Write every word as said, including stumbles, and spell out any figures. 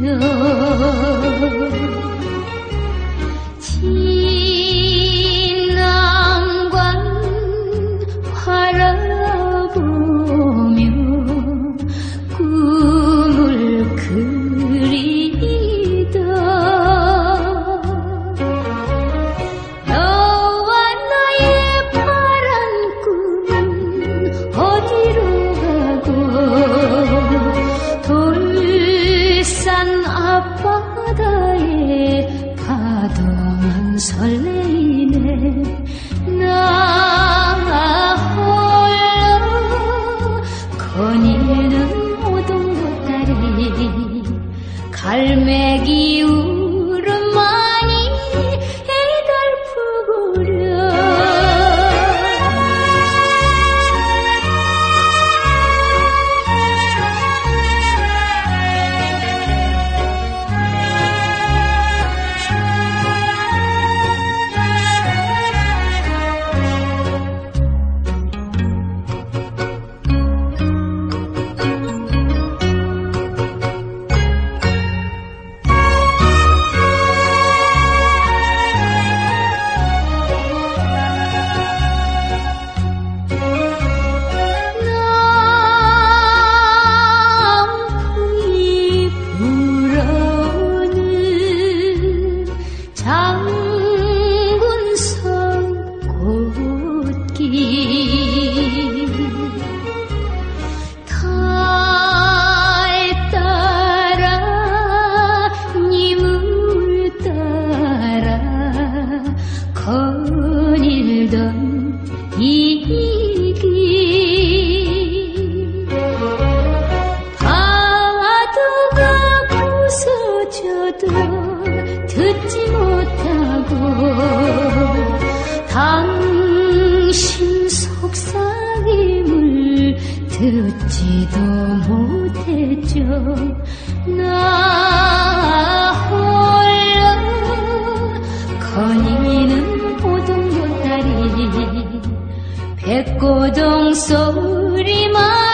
진남관 바라보며 꿈을 그리다 너와 나의 파란 꿈은 어디로 가고 돌산 앞바다에 파도만 설레이네 나 홀로 거니는 오동보따리 갈매기 울음만이 애달프구려 달 따라 니물 따라 거닐던 이 길 파도가 부서져도 듣지 못하고 당신 속삭임을 듣지도 못했죠 나 홀로 거니는 오동보따리 백고동 소리만